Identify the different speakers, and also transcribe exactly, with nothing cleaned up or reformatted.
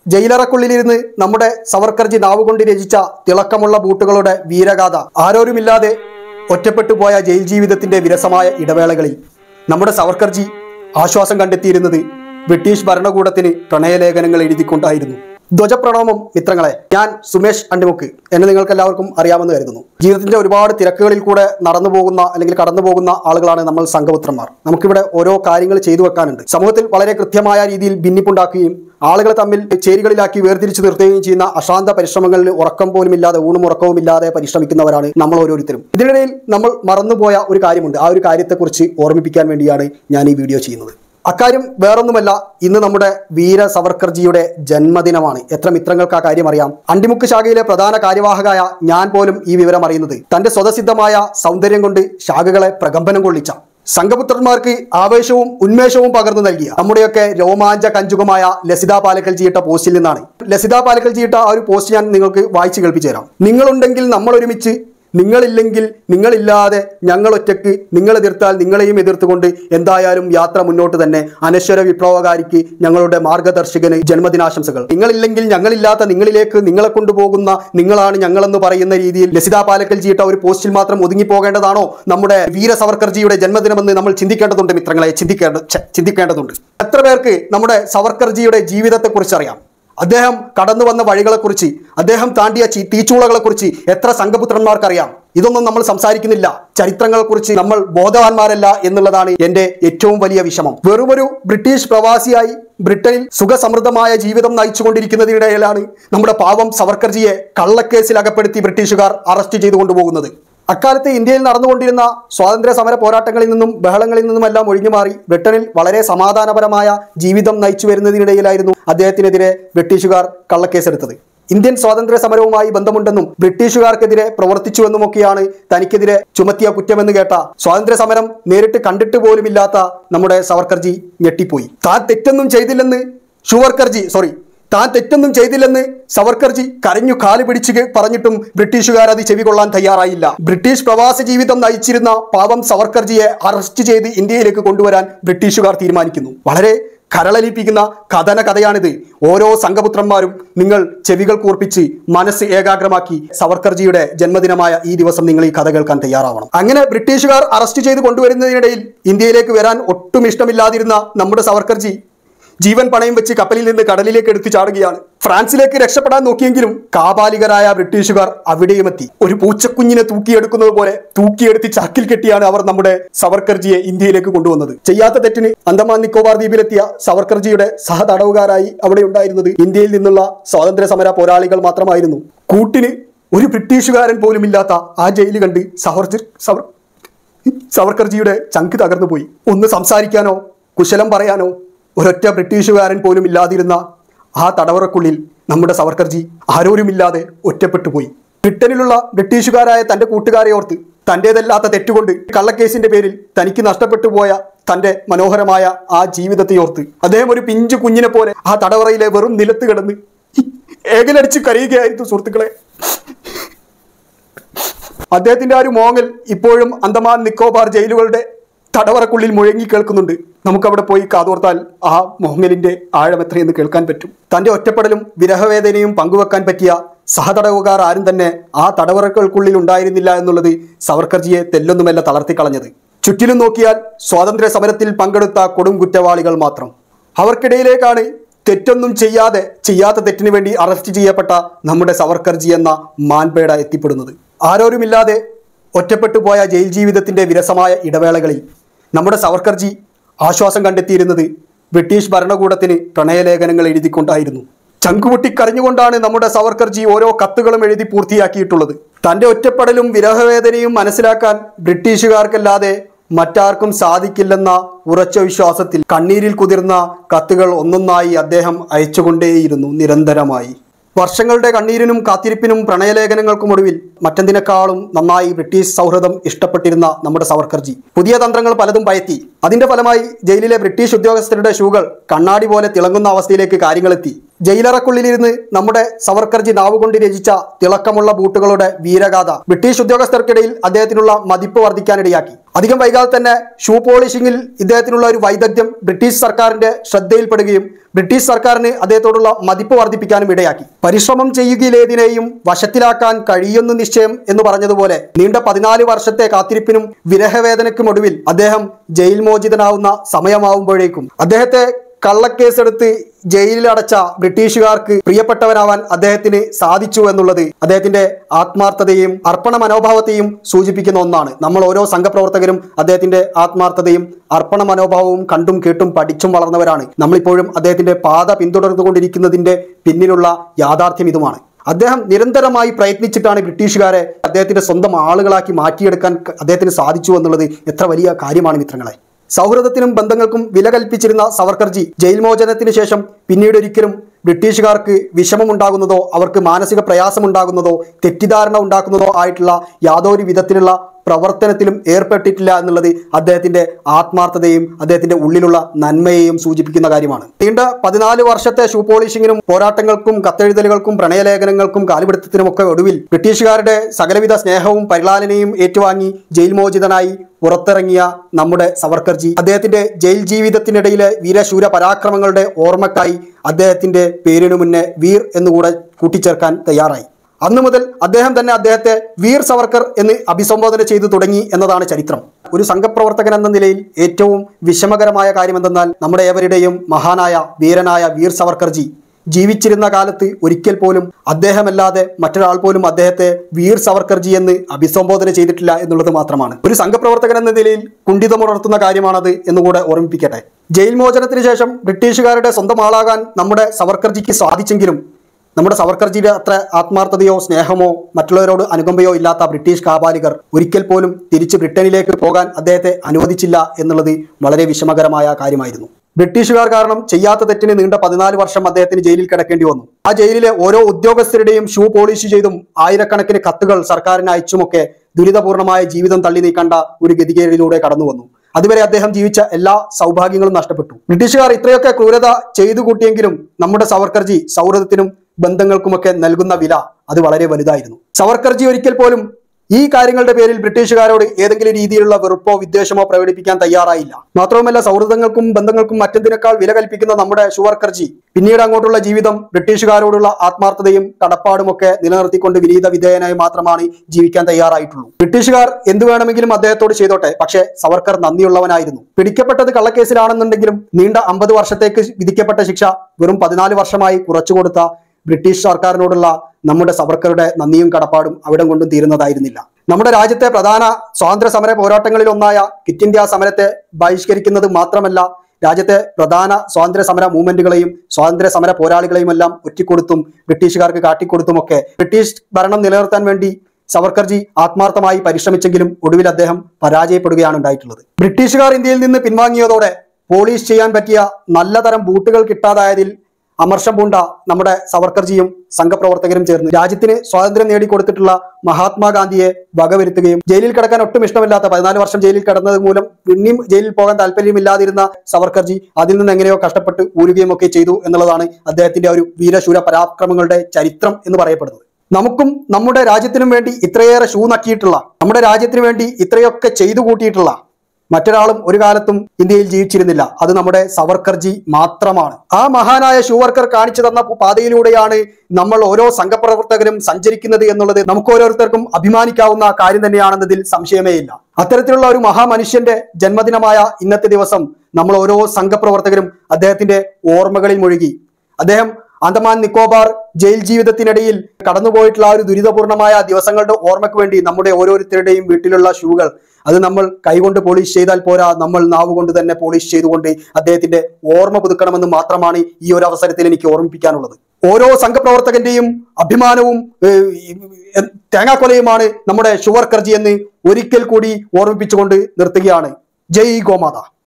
Speaker 1: ജയിലറക്കുള്ളിലിരുന്ന് നമ്മുടെ സവർക്കർജി നാവുകൊണ്ട് രചിച്ച തിളക്കമുള്ള ബൂട്ടുകളുടെ വീരഗാഥ. ആരോരുമില്ലാതെ ഒറ്റപ്പെട്ടു പോയ ജയിൽ ജീവിതത്തിന്റെ വിരസമായ ഇടവേളകളിൽ നമ്മുടെ സവർക്കർജി ആശ്വാസം കണ്ടെത്തിയിരുന്നത് ബ്രിട്ടീഷ് ഭരണകൂടത്തിന് പ്രണയലേഖനങ്ങൾ എഴുതിക്കൊണ്ടായിരുന്നു. ധ്വജപ്രണാമം മിത്രങ്ങളെ, ഞാൻ സുമേഷ് അണ്ടിമുക്ക്. എന്നെ നിങ്ങൾക്ക് എല്ലാവർക്കും അറിയാമെന്ന് കരുതുന്നു. ജീവിതത്തിന്റെ ഒരുപാട് തിരക്കുകളിൽ കൂടെ നടന്നു പോകുന്ന അല്ലെങ്കിൽ കടന്നു പോകുന്ന ആളുകളാണ് നമ്മൾ സംഘപുത്രന്മാർ. നമുക്കിവിടെ ഓരോ കാര്യങ്ങൾ ചെയ്തു വെക്കാനുണ്ട്. സമൂഹത്തിൽ വളരെ കൃത്യമായ രീതിയിൽ ഭിന്നിപ്പുണ്ടാക്കുകയും ആളുകളെ തമ്മിൽ ചേരികളിലാക്കി വേർതിരിച്ചു നിർത്തുകയും ചെയ്യുന്ന അശാന്ത പരിശ്രമങ്ങളിൽ ഉറക്കം പോലും ഇല്ലാതെ ഊണും ഉറക്കവും ഇല്ലാതെ പരിശ്രമിക്കുന്നവരാണ് നമ്മൾ ഓരോരുത്തരും. ഇതിനിടയിൽ നമ്മൾ മറന്നുപോയ ഒരു കാര്യമുണ്ട്. ആ ഒരു കാര്യത്തെക്കുറിച്ച് ഓർമ്മിപ്പിക്കാൻ വേണ്ടിയാണ് ഞാൻ ഈ വീഡിയോ ചെയ്യുന്നത്. അക്കാര്യം വേറൊന്നുമല്ല, ഇന്ന് നമ്മുടെ വീര സവർക്കർജിയുടെ ജന്മദിനമാണ്. എത്ര മിത്രങ്ങൾക്ക് ആ കാര്യം അറിയാം? അണ്ടിമുക്ക് ശാഖയിലെ പ്രധാന കാര്യവാഹകായ ഞാൻ പോലും ഈ വിവരം അറിയുന്നത് തന്റെ സ്വതസിദ്ധമായ സൗന്ദര്യം കൊണ്ട് ശാഖകളെ പ്രകമ്പനം കൊള്ളിച്ച, സംഘപുത്രന്മാർക്ക് ആവേശവും ഉന്മേഷവും പകർന്നു നൽകിയ നമ്മുടെയൊക്കെ രോമാഞ്ച കഞ്ചുകമായ ലസിത പാലക്കൽജിയിട്ട പോസ്റ്റിൽ നിന്നാണ്. ലസിത പാലക്കൽജിയിട്ട ആ ഒരു പോസ്റ്റ് ഞാൻ നിങ്ങൾക്ക് വായിച്ചു കേൾപ്പിച്ചു തരാം. നിങ്ങളുണ്ടെങ്കിൽ നമ്മൾ ഒരുമിച്ച്, നിങ്ങളില്ലെങ്കിൽ നിങ്ങളില്ലാതെ ഞങ്ങൾ ഒറ്റയ്ക്ക്, നിങ്ങൾ എതിർത്താൽ നിങ്ങളെയും എതിർത്തുകൊണ്ട് എന്തായാലും യാത്ര മുന്നോട്ട് തന്നെ. അനശ്വര വിപ്ലവകാരിക്ക് ഞങ്ങളുടെ മാർഗദർശകന് ജന്മദിനാശംസകൾ. നിങ്ങളില്ലെങ്കിൽ ഞങ്ങളില്ലാത്ത നിങ്ങളിലേക്ക് നിങ്ങളെ കൊണ്ടുപോകുന്ന നിങ്ങളാണ് ഞങ്ങളെന്ന് പറയുന്ന രീതിയിൽ ലസിത പാലക്കൽജിയിട്ട ഒരു പോസ്റ്റിൽ മാത്രം ഒതുങ്ങിപ്പോകേണ്ടതാണോ നമ്മുടെ വീര സവർക്കർജിയുടെ ജന്മദിനമെന്ന് നമ്മൾ ചിന്തിക്കേണ്ടതുണ്ട് മിത്രങ്ങളെ. ചിന്തിക്കേണ്ട ചിന്തിക്കേണ്ടതുണ്ട് എത്ര പേർക്ക് നമ്മുടെ സവർക്കർജിയുടെ ജീവിതത്തെക്കുറിച്ച് അറിയാം? അദ്ദേഹം കടന്നു വന്ന വഴികളെക്കുറിച്ച്, അദ്ദേഹം താണ്ടിയ തീച്ചൂളകളെക്കുറിച്ച് എത്ര സംഘപുത്രന്മാർക്കറിയാം? ഇതൊന്നും നമ്മൾ സംസാരിക്കുന്നില്ല. ചരിത്രങ്ങളെക്കുറിച്ച് നമ്മൾ ബോധവാന്മാരല്ല എന്നുള്ളതാണ് എന്റെ ഏറ്റവും വലിയ വിഷമം. വെറുമൊരു ബ്രിട്ടീഷ് പ്രവാസിയായി ബ്രിട്ടനിൽ സുഖസമൃദ്ധമായ ജീവിതം നയിച്ചുകൊണ്ടിരിക്കുന്നതിനിടയിലാണ് നമ്മുടെ പാവം സവർക്കർജിയെ കള്ളക്കേസിൽ അകപ്പെടുത്തി ബ്രിട്ടീഷുകാർ അറസ്റ്റ് ചെയ്തു കൊണ്ടുപോകുന്നത്. അക്കാലത്ത് ഇന്ത്യയിൽ നടന്നുകൊണ്ടിരുന്ന സ്വാതന്ത്ര്യ സമര പോരാട്ടങ്ങളിൽ നിന്നും ബഹളങ്ങളിൽ നിന്നുമെല്ലാം ഒഴിഞ്ഞുമാറി ബ്രിട്ടനിൽ വളരെ സമാധാനപരമായ ജീവിതം നയിച്ചു വരുന്നതിനിടയിലായിരുന്നു അദ്ദേഹത്തിനെതിരെ ബ്രിട്ടീഷുകാർ കള്ളക്കേസെടുത്തത്. ഇന്ത്യൻ സ്വാതന്ത്ര്യ സമരവുമായി ബന്ധമുണ്ടെന്നും ബ്രിട്ടീഷുകാർക്കെതിരെ പ്രവർത്തിച്ചുവെന്നുമൊക്കെയാണ് തനിക്കെതിരെ ചുമത്തിയ കുറ്റമെന്ന് കേട്ട, സ്വാതന്ത്ര്യ സമരം നേരിട്ട് കണ്ടിട്ട് പോലുമില്ലാത്ത നമ്മുടെ സവർക്കർജി ഞെട്ടിപ്പോയി. താൻ തെറ്റൊന്നും ചെയ്തില്ലെന്ന് ഷുവർക്കർജി സോറി താൻ തെറ്റൊന്നും ചെയ്തില്ലെന്ന് സവർക്കർജി കരഞ്ഞു കാല് പിടിച്ച് പറഞ്ഞിട്ടും ബ്രിട്ടീഷുകാർ അത് ചെവി കൊള്ളാൻ തയ്യാറായില്ല. ബ്രിട്ടീഷ് പ്രവാസ ജീവിതം നയിച്ചിരുന്ന പാവം സവർക്കർജിയെ അറസ്റ്റ് ചെയ്ത് ഇന്ത്യയിലേക്ക് കൊണ്ടുവരാൻ ബ്രിട്ടീഷുകാർ തീരുമാനിക്കുന്നു. വളരെ കരളലിപ്പിക്കുന്ന കഥന കഥയാണിത്. ഓരോ സംഘപുത്രന്മാരും നിങ്ങൾ ചെവികൾ കൂർപ്പിച്ച് മനസ്സ് ഏകാഗ്രമാക്കി സവർക്കർജിയുടെ ജന്മദിനമായ ഈ ദിവസം നിങ്ങൾ ഈ കഥ കേൾക്കാൻ തയ്യാറാവണം. അങ്ങനെ ബ്രിട്ടീഷുകാർ അറസ്റ്റ് ചെയ്ത് കൊണ്ടുവരുന്നതിനിടയിൽ ഇന്ത്യയിലേക്ക് വരാൻ ഒട്ടും ഇഷ്ടമില്ലാതിരുന്ന നമ്മുടെ സവർക്കർജി ജീവൻ പണയം വെച്ച് കപ്പലിൽ നിന്ന് കടലിലേക്ക് എടുത്തു ചാടുകയാണ്. ഫ്രാൻസിലേക്ക് രക്ഷപ്പെടാൻ നോക്കിയെങ്കിലും കാപാലികരായ ബ്രിട്ടീഷുകാർ അവിടെയും എത്തി. ഒരു പൂച്ചക്കുഞ്ഞിനെ തൂക്കിയെടുക്കുന്നത് പോലെ തൂക്കിയെടുത്ത് ചാക്കിൽ കെട്ടിയാണ് അവർ നമ്മുടെ സവർക്കർജിയെ ഇന്ത്യയിലേക്ക് കൊണ്ടുവന്നത്. ചെയ്യാത്ത തെറ്റിന് അന്തമാൻ നിക്കോബാർ ദ്വീപിലെത്തിയ സവർക്കർജിയുടെ സഹതടവുകാരായി അവിടെ ഉണ്ടായിരുന്നത് ഇന്ത്യയിൽ നിന്നുള്ള സ്വാതന്ത്ര്യ സമര പോരാളികൾ മാത്രമായിരുന്നു. കൂട്ടിന് ഒരു ബ്രിട്ടീഷുകാരൻ പോലും ഇല്ലാത്ത ആ ജയില് കണ്ട് സവർജി സവർ സവർക്കർജിയുടെ ചങ്ക് തകർന്നു പോയി. ഒന്ന് സംസാരിക്കാനോ കുശലം പറയാനോ ഒരൊറ്റ ബ്രിട്ടീഷുകാരൻ പോലും ഇല്ലാതിരുന്ന ആ തടവറക്കുള്ളിൽ നമ്മുടെ സവർക്കർജി ആരോരുമില്ലാതെ ഒറ്റപ്പെട്ടു പോയി. ബ്രിട്ടനിലുള്ള ബ്രിട്ടീഷുകാരായ തൻ്റെ കൂട്ടുകാരെ ഓർത്ത്, തൻ്റേതല്ലാത്ത തെറ്റുകൊണ്ട് കള്ളക്കേസിന്റെ പേരിൽ തനിക്ക് നഷ്ടപ്പെട്ടു പോയ തൻ്റെ മനോഹരമായ ആ ജീവിതത്തെ ഓർത്ത് അദ്ദേഹം ഒരു പിഞ്ചു കുഞ്ഞിനെ പോലെ ആ തടവറയിലെ വെറും നിലത്ത് കിടന്ന് ഏകലടിച്ച് കരയുകയായിരുന്നു. സുഹൃത്തുക്കളെ, അദ്ദേഹത്തിന്റെ ആ ഒരു മോങ്ങൽ ഇപ്പോഴും അന്തമാൻ നിക്കോബാർ ജയിലുകളുടെ തടവറക്കുള്ളിൽ മുഴങ്ങി കേൾക്കുന്നുണ്ട്. നമുക്കവിടെ പോയി കാതോർത്താൽ ആ മോങ്ങലിന്റെ ആഴം എത്രയെന്ന് കേൾക്കാൻ പറ്റും. തന്റെ ഒറ്റപ്പെടലും വിരഹവേദനയും പങ്കുവെക്കാൻ പറ്റിയ സഹതടവുകാർ ആരും തന്നെ ആ തടവറകൾക്കുള്ളിൽ ഉണ്ടായിരുന്നില്ല എന്നുള്ളത് സവർക്കർജിയെ തെല്ലൊന്നുമല്ല തളർത്തിക്കളഞ്ഞത്. ചുറ്റിലും നോക്കിയാൽ സ്വാതന്ത്ര്യ സമരത്തിൽ പങ്കെടുത്ത കൊടും കുറ്റവാളികൾ മാത്രം. അവർക്കിടയിലേക്കാണ് തെറ്റൊന്നും ചെയ്യാതെ ചെയ്യാത്ത തെറ്റിനു വേണ്ടി അറസ്റ്റ് ചെയ്യപ്പെട്ട നമ്മുടെ സവർക്കർജി എന്ന മാൻപേട എത്തിപ്പെടുന്നത്. ആരോരുമില്ലാതെ ഒറ്റപ്പെട്ടു പോയ ജയിൽ ജീവിതത്തിന്റെ വിരസമായ ഇടവേളകളിൽ നമ്മുടെ സവർക്കർജി ആശ്വാസം കണ്ടെത്തിയിരുന്നത് ബ്രിട്ടീഷ് ഭരണകൂടത്തിന് പ്രണയലേഖനങ്ങൾ എഴുതിക്കൊണ്ടായിരുന്നു. ചങ്കുപൊട്ടി കരഞ്ഞുകൊണ്ടാണ് നമ്മുടെ സവർക്കർജി ഓരോ കത്തുകളും എഴുതി പൂർത്തിയാക്കിയിട്ടുള്ളത്. തൻ്റെ ഒറ്റപ്പെടലും വിരഹവേദനയും മനസ്സിലാക്കാൻ ബ്രിട്ടീഷുകാർക്കല്ലാതെ മറ്റാർക്കും സാധിക്കില്ലെന്ന ഉറച്ച വിശ്വാസത്തിൽ കണ്ണീരിൽ കുതിർന്ന കത്തുകൾ ഒന്നൊന്നായി അദ്ദേഹം അയച്ചുകൊണ്ടേയിരുന്നു നിരന്തരമായി. വർഷങ്ങളുടെ കണ്ണീരിനും കാത്തിരിപ്പിനും പ്രണയലേഖനങ്ങൾക്കും ഒടുവിൽ മറ്റെന്തിനേക്കാളും നന്നായി ബ്രിട്ടീഷ് സൗഹൃദം ഇഷ്ടപ്പെട്ടിരുന്ന നമ്മുടെ സവർക്കർജി പുതിയ തന്ത്രങ്ങൾ പലതും പയറ്റി. അതിന്റെ ഫലമായി ജയിലിലെ ബ്രിട്ടീഷ് ഉദ്യോഗസ്ഥരുടെ ഷൂകൾ കണ്ണാടി പോലെ തിളങ്ങുന്ന അവസ്ഥയിലേക്ക് കാര്യങ്ങളെത്തി. ജയിലറക്കുള്ളിലിരുന്ന് നമ്മുടെ സവർക്കർജി നാവുകൊണ്ട് രചിച്ച തിളക്കമുള്ള ബൂട്ടുകളുടെ വീരഗാഥ ബ്രിട്ടീഷ് ഉദ്യോഗസ്ഥർക്കിടയിൽ അദ്ദേഹത്തിനുള്ള മതിപ്പ് വർദ്ധിക്കാനിടയാക്കി. അധികം വൈകാതെ തന്നെ ഷൂ പോളിഷിംഗിൽ ഇദ്ദേഹത്തിനുള്ള ഒരു വൈദഗ്ധ്യം ബ്രിട്ടീഷ് സർക്കാരിന്റെ ശ്രദ്ധയിൽപ്പെടുകയും ബ്രിട്ടീഷ് സർക്കാരിന് അദ്ദേഹത്തോടുള്ള മതിപ്പ് വർദ്ധിപ്പിക്കാനും ഇടയാക്കി. പരിശ്രമം ചെയ്യുകയിലേതിനെയും വശത്തിലാക്കാൻ കഴിയുന്ന നിശ്ചയം എന്ന് പറഞ്ഞതുപോലെ നീണ്ട പതിനാല് വർഷത്തെ കാത്തിരിപ്പിനും വിരഹവേദനയ്ക്കും ഒടുവിൽ അദ്ദേഹം ജയിൽ മോചിതനാവുന്ന സമയമാവുമ്പോഴേക്കും അദ്ദേഹത്തെ കള്ളക്കേസെടുത്ത് ജയിലിൽ അടച്ച ബ്രിട്ടീഷുകാർക്ക് പ്രിയപ്പെട്ടവനാവാൻ അദ്ദേഹത്തിന് സാധിച്ചു എന്നുള്ളത് അദ്ദേഹത്തിന്റെ ആത്മാർത്ഥതയും അർപ്പണ മനോഭാവത്തെയും സൂചിപ്പിക്കുന്ന ഒന്നാണ്. നമ്മൾ ഓരോ സംഘപ്രവർത്തകരും അദ്ദേഹത്തിന്റെ ആത്മാർത്ഥതയും അർപ്പണ മനോഭാവവും കണ്ടും കേട്ടും പഠിച്ചും വളർന്നവരാണ്. നമ്മളിപ്പോഴും അദ്ദേഹത്തിന്റെ പാത പിന്തുടർന്നുകൊണ്ടിരിക്കുന്നതിന്റെ പിന്നിലുള്ള യാഥാർത്ഥ്യം ഇതുമാണ്. അദ്ദേഹം നിരന്തരമായി പ്രയത്നിച്ചിട്ടാണ് ബ്രിട്ടീഷുകാരെ അദ്ദേഹത്തിന്റെ സ്വന്തം ആളുകളാക്കി മാറ്റിയെടുക്കാൻ അദ്ദേഹത്തിന് സാധിച്ചു എന്നുള്ളത് എത്ര വലിയ കാര്യമാണ് മിത്രങ്ങളെ. സൗഹൃദത്തിനും ബന്ധങ്ങൾക്കും വില കൽപ്പിച്ചിരുന്ന സവർക്കർജി ജയിൽ മോചനത്തിന് ശേഷം പിന്നീട് ഒരിക്കലും ബ്രിട്ടീഷുകാർക്ക് വിഷമമുണ്ടാകുന്നതോ അവർക്ക് മാനസിക പ്രയാസമുണ്ടാകുന്നതോ തെറ്റിദ്ധാരണ ഉണ്ടാക്കുന്നതോ ആയിട്ടുള്ള യാതൊരു വിധത്തിലുള്ള പ്രവർത്തനത്തിലും ഏർപ്പെട്ടിട്ടില്ല എന്നുള്ളത് അദ്ദേഹത്തിന്റെ ആത്മാർത്ഥതയും അദ്ദേഹത്തിന്റെ ഉള്ളിലുള്ള നന്മയെയും സൂചിപ്പിക്കുന്ന കാര്യമാണ്. നീണ്ട പതിനാല് വർഷത്തെ ഷൂ പോളിഷിങ്ങിനും പോരാട്ടങ്ങൾക്കും കത്തെഴുതലുകൾക്കും പ്രണയലേഖനങ്ങൾക്കും കാലുപിടുത്തത്തിനും ഒക്കെ ഒടുവിൽ ബ്രിട്ടീഷുകാരുടെ സകലവിധ സ്നേഹവും പരിലാലനയും ഏറ്റുവാങ്ങി ജയിൽ മോചിതനായി പുറത്തിറങ്ങിയ നമ്മുടെ സവർക്കർജി അദ്ദേഹത്തിന്റെ ജയിൽ ജീവിതത്തിനിടയിലെ വീരശൂര പരാക്രമങ്ങളുടെ ഓർമ്മക്കായി അദ്ദേഹത്തിന്റെ പേരിനു മുന്നേ വീർ എന്നുകൂടെ കൂട്ടിച്ചേർക്കാൻ തയ്യാറായി. അന്നു മുതൽ അദ്ദേഹം തന്നെ അദ്ദേഹത്തെ വീർ സവർക്കർ എന്ന് അഭിസംബോധന ചെയ്തു തുടങ്ങി എന്നതാണ് ചരിത്രം. ഒരു സംഘപ്രവർത്തകൻ എന്ന നിലയിൽ ഏറ്റവും വിഷമകരമായ കാര്യമെന്തെന്നാൽ നമ്മുടെ ഏവരുടെയും മഹാനായ വീരനായ വീർ സവർക്കർജി ജീവിച്ചിരുന്ന കാലത്ത് ഒരിക്കൽ പോലും അദ്ദേഹമല്ലാതെ മറ്റൊരാൾ പോലും അദ്ദേഹത്തെ വീർ സവർക്കർജി എന്ന് അഭിസംബോധന ചെയ്തിട്ടില്ല എന്നുള്ളത് മാത്രമാണ്. ഒരു സംഘപ്രവർത്തകൻ എന്ന നിലയിൽ കുണ്ഠിതമുണർത്തുന്ന കാര്യമാണത് എന്നുകൂടെ ഓർമ്മിപ്പിക്കട്ടെ. ജയിൽ മോചനത്തിന് ശേഷം ബ്രിട്ടീഷുകാരുടെ സ്വന്തം ആളാകാൻ നമ്മുടെ സവർക്കർജിക്ക് സാധിച്ചെങ്കിലും നമ്മുടെ സവർക്കർജിയുടെ അത്ര ആത്മാർത്ഥതയോ സ്നേഹമോ മറ്റുള്ളവരോട് അനുകമ്പയോ ഇല്ലാത്ത ബ്രിട്ടീഷ് കാപാലികർ ഒരിക്കൽ പോലും തിരിച്ച് ബ്രിട്ടനിലേക്ക് പോകാൻ അദ്ദേഹത്തെ അനുവദിച്ചില്ല എന്നുള്ളത് വളരെ വിഷമകരമായ കാര്യമായിരുന്നു. ബ്രിട്ടീഷുകാർ കാരണം ചെയ്യാത്ത തെറ്റിന് നീണ്ട പതിനാല് വർഷം അദ്ദേഹത്തിന് ജയിലിൽ കിടക്കേണ്ടി വന്നു. ആ ജയിലിലെ ഓരോ ഉദ്യോഗസ്ഥരുടെയും ഷൂ പോളിഷ് ചെയ്തും ആയിരക്കണക്കിന് കത്തുകൾ സർക്കാരിന് അയച്ചുമൊക്കെ ദുരിതപൂർണമായ ജീവിതം തള്ളി നീക്കേണ്ട ഒരു ഗതികേടിലൂടെ കടന്നു വന്നു. അതുവരെ അദ്ദേഹം ജീവിച്ച എല്ലാ സൗഭാഗ്യങ്ങളും നഷ്ടപ്പെട്ടു. ബ്രിട്ടീഷുകാർ ഇത്രയൊക്കെ ക്രൂരത ചെയ്തു കൂട്ടിയെങ്കിലും നമ്മുടെ സവർക്കർജി സൗഹൃദത്തിനും ബന്ധങ്ങൾക്കുമൊക്കെ നൽകുന്ന വില അത് വളരെ വലുതായിരുന്നു. സവർക്കർജി ഒരിക്കൽ പോലും ഈ കാര്യങ്ങളുടെ പേരിൽ ബ്രിട്ടീഷുകാരോട് ഏതെങ്കിലും രീതിയിലുള്ള വെറുപ്പോ വിദ്വേഷമോ പ്രകടിപ്പിക്കാൻ തയ്യാറായില്ല. മാത്രവുമല്ല സൗഹൃദങ്ങൾക്കും ബന്ധങ്ങൾക്കും മറ്റെന്തിനേക്കാൾ വില കൽപ്പിക്കുന്ന നമ്മുടെ സവർക്കർജി പിന്നീട് അങ്ങോട്ടുള്ള ജീവിതം ബ്രിട്ടീഷുകാരോടുള്ള ആത്മാർത്ഥതയും കടപ്പാടുമൊക്കെ നിലനിർത്തിക്കൊണ്ട് വിനീത വിധേയനായി മാത്രമാണ് ജീവിക്കാൻ തയ്യാറായിട്ടുള്ളൂ. ബ്രിട്ടീഷുകാർ എന്തു വേണമെങ്കിലും അദ്ദേഹത്തോട് ചെയ്തോട്ടെ, പക്ഷേ സവർക്കർ നന്ദിയുള്ളവനായിരുന്നു. പിടിക്കപ്പെട്ടത് കള്ളക്കേസിലാണെന്നുണ്ടെങ്കിലും നീണ്ട അമ്പത് വർഷത്തേക്ക് വിധിക്കപ്പെട്ട ശിക്ഷ വെറും പതിനാല് വർഷമായി കുറച്ചുകൊടുത്ത ബ്രിട്ടീഷ് സർക്കാരിനോടുള്ള നമ്മുടെ സവർക്കറുടെ നന്ദിയും കടപ്പാടും അവിടം കൊണ്ടും തീരുന്നതായിരുന്നില്ല. നമ്മുടെ രാജ്യത്തെ പ്രധാന സ്വാതന്ത്ര്യ സമര പോരാട്ടങ്ങളിൽ ഒന്നായ ക്വിറ്റ് ഇന്ത്യ സമരത്തെ ബഹിഷ്കരിക്കുന്നത് മാത്രമല്ല രാജ്യത്തെ പ്രധാന സ്വാതന്ത്ര്യ സമര മൂവ്മെന്റുകളെയും സ്വാതന്ത്ര്യ സമര പോരാളികളെയും എല്ലാം ഒറ്റിക്കൊടുത്തും ബ്രിട്ടീഷുകാർക്ക് കാട്ടിക്കൊടുത്തുമൊക്കെ ബ്രിട്ടീഷ് ഭരണം നിലനിർത്താൻ വേണ്ടി സവർക്കർജി ആത്മാർത്ഥമായി പരിശ്രമിച്ചെങ്കിലും ഒടുവിൽ അദ്ദേഹം പരാജയപ്പെടുകയാണ് ഉണ്ടായിട്ടുള്ളത്. ബ്രിട്ടീഷുകാർ ഇന്ത്യയിൽ നിന്ന് പിൻവാങ്ങിയതോടെ പോളിഷ് ചെയ്യാൻ പറ്റിയ നല്ല തരം ബൂട്ടുകൾ കിട്ടാതായതിൽ അമർഷം പൂണ്ട നമ്മുടെ സവർക്കർജിയും സംഘപ്രവർത്തകരും ചേർന്ന് രാജ്യത്തിന് സ്വാതന്ത്ര്യം നേടിക്കൊടുത്തിട്ടുള്ള മഹാത്മാഗാന്ധിയെ വകവരുത്തുകയും ജയിലിൽ കിടക്കാൻ ഒട്ടും ഇഷ്ടമില്ലാത്ത പതിനാല് വർഷം ജയിലിൽ കിടന്നത് മൂലം പിന്നെയും ജയിലിൽ പോകാൻ താല്പര്യമില്ലാതിരുന്ന സവർക്കർജി അതിൽ നിന്ന് എങ്ങനെയോ കഷ്ടപ്പെട്ട് ഊരുകയും ഒക്കെ ചെയ്തു എന്നുള്ളതാണ് അദ്ദേഹത്തിന്റെ ഒരു വീരശൂര പരാക്രമങ്ങളുടെ ചരിത്രം എന്ന് പറയപ്പെടുന്നത്. നമുക്കും നമ്മുടെ രാജ്യത്തിനും വേണ്ടി ഇത്രയേറെ ഷൂ നക്കിയിട്ടുള്ള നമ്മുടെ രാജ്യത്തിന് വേണ്ടി ഇത്രയൊക്കെ ചെയ്തു കൂട്ടിയിട്ടുള്ള മറ്റൊരാളും ഒരു കാലത്തും ഇന്ത്യയിൽ ജീവിച്ചിരുന്നില്ല. അത് നമ്മുടെ സവർക്കർജി മാത്രമാണ്. ആ മഹാനായ ഷൂവർക്കർ കാണിച്ചു തന്ന പാതയിലൂടെയാണ് നമ്മൾ ഓരോ സംഘപ്രവർത്തകരും സഞ്ചരിക്കുന്നത് എന്നുള്ളത് നമുക്ക് ഓരോരുത്തർക്കും അഭിമാനിക്കാവുന്ന കാര്യം തന്നെയാണെന്നതിൽ സംശയമേ ഇല്ല. അത്തരത്തിലുള്ള ഒരു മഹാമനുഷ്യന്റെ ജന്മദിനമായ ഇന്നത്തെ ദിവസം നമ്മൾ ഓരോ സംഘപ്രവർത്തകരും അദ്ദേഹത്തിന്റെ ഓർമ്മകളിൽ മുഴുകി അദ്ദേഹം ആൻഡമാൻ നിക്കോബാർ ജയിൽ ജീവിതത്തിനിടയിൽ കടന്നുപോയിട്ടുള്ള ആ ഒരു ദുരിതപൂർണമായ ദിവസങ്ങളുടെ ഓർമ്മയ്ക്ക് വേണ്ടി നമ്മുടെ ഓരോരുത്തരുടെയും വീട്ടിലുള്ള ഷൂകൾ അത് നമ്മൾ കൈകൊണ്ട് പോളിഷ് ചെയ്താൽ പോരാ, നമ്മൾ നാവ് കൊണ്ട് തന്നെ പോളിഷ് ചെയ്തുകൊണ്ട് അദ്ദേഹത്തിന്റെ ഓർമ്മ പുതുക്കണമെന്ന് മാത്രമാണ് ഈ ഒരു അവസരത്തിൽ എനിക്ക് ഓർമ്മിപ്പിക്കാനുള്ളത്. ഓരോ സംഘപ്രവർത്തകന്റെയും അഭിമാനവും തേങ്ങാക്കൊലയുമാണ് നമ്മുടെ ഷൂവർക്കർജി എന്ന് ഒരിക്കൽ കൂടി ഓർമ്മിപ്പിച്ചുകൊണ്ട് നിർത്തുകയാണ്. ജയ് ഗോമാത.